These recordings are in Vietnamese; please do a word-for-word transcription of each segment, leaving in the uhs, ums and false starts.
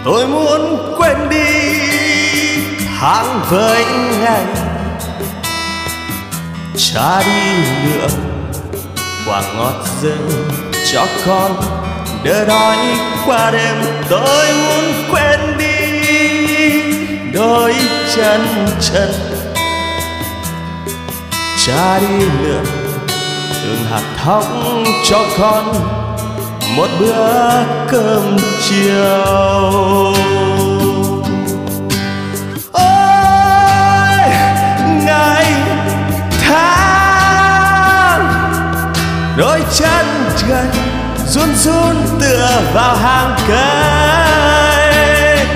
Tôi muốn quên đi tháng với ngày, trả đi nữa quả ngọt rừng cho con đỡ đói qua đêm. Tôi muốn quên đi đôi chân chân, trả đi nữa từng hạt thóc cho con một bữa cơm chiều. Ôi ngày tháng, đôi chân trần run run tựa vào hàng cây.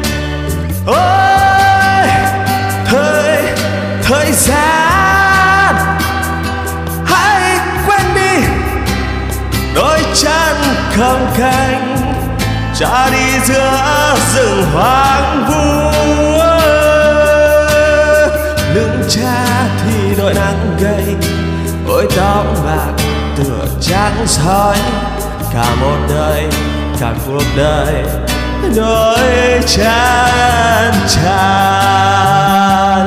Ôi thời thời gian, hãy quên đi đôi chân không cánh, trả đi giữa rừng hoang vu. Lưng cha thì đội nắng gầy, ôi tóc bạc tựa trắng soi. Cả một đời, cả cuộc đời đôi chân trần.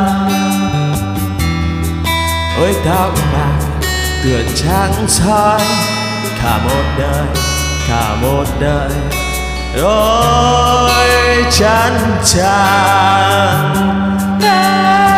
Ôi tóc bạc tựa trắng soi. Cả một đời, cả một đời đôi chân trần.